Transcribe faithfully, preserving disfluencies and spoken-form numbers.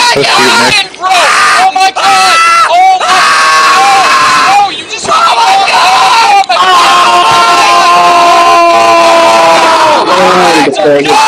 my god, bro! Oh my god! Oh my god! Oh, you just oh my god! Oh my god! Oh my god!